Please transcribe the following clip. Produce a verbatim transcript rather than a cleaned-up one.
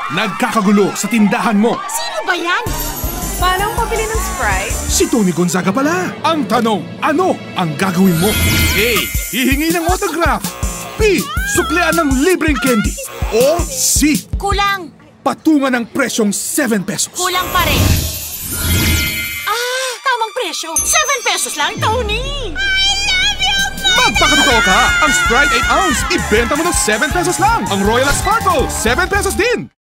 nagkakagulo sa tindahan mo. Sino ba yan? Paano pabili ng Sprite? Si Toni Gonzaga pala. Ang tanong, ano ang gagawin mo? A. Hihingi ng autograph. B. Suklian ng libreng candy. O C. Kulang. Patungan ng presyong seven pesos. Kulang pa rin. Ah, tamang presyo. seven pesos lang, Toni. I love you, Mama! Magpakatotoo ka! Ang Sprite eight ounce, ibenta mo ng seven pesos lang. Ang Royal at Sparkle, seven pesos din.